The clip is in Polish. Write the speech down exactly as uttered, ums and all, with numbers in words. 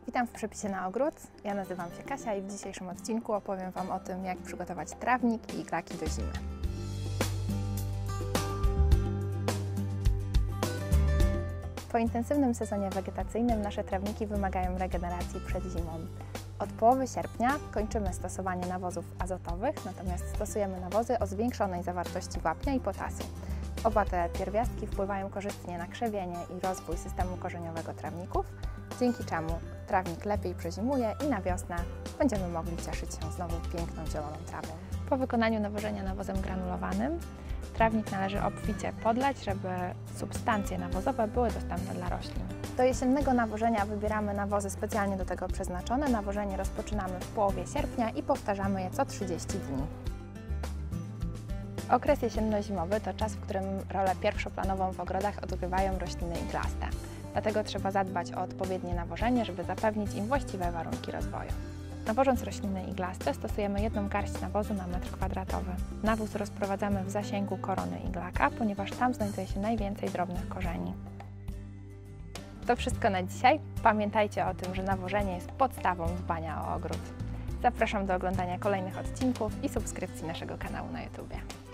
Witam w przepisie na ogród. Ja nazywam się Kasia i w dzisiejszym odcinku opowiem Wam o tym, jak przygotować trawnik i iglaki do zimy. Po intensywnym sezonie wegetacyjnym nasze trawniki wymagają regeneracji przed zimą. Od połowy sierpnia kończymy stosowanie nawozów azotowych, natomiast stosujemy nawozy o zwiększonej zawartości wapnia i potasu. Oba te pierwiastki wpływają korzystnie na krzewienie i rozwój systemu korzeniowego trawników, dzięki czemu trawnik lepiej przezimuje i na wiosnę będziemy mogli cieszyć się znowu piękną zieloną trawą. Po wykonaniu nawożenia nawozem granulowanym trawnik należy obficie podlać, żeby substancje nawozowe były dostępne dla roślin. Do jesiennego nawożenia wybieramy nawozy specjalnie do tego przeznaczone. Nawożenie rozpoczynamy w połowie sierpnia i powtarzamy je co trzydzieści dni. Okres jesienno-zimowy to czas, w którym rolę pierwszoplanową w ogrodach odgrywają rośliny iglaste. Dlatego trzeba zadbać o odpowiednie nawożenie, żeby zapewnić im właściwe warunki rozwoju. Nawożąc rośliny iglaste stosujemy jedną garść nawozu na metr kwadratowy. Nawóz rozprowadzamy w zasięgu korony iglaka, ponieważ tam znajduje się najwięcej drobnych korzeni. To wszystko na dzisiaj. Pamiętajcie o tym, że nawożenie jest podstawą dbania o ogród. Zapraszam do oglądania kolejnych odcinków i subskrypcji naszego kanału na YouTube.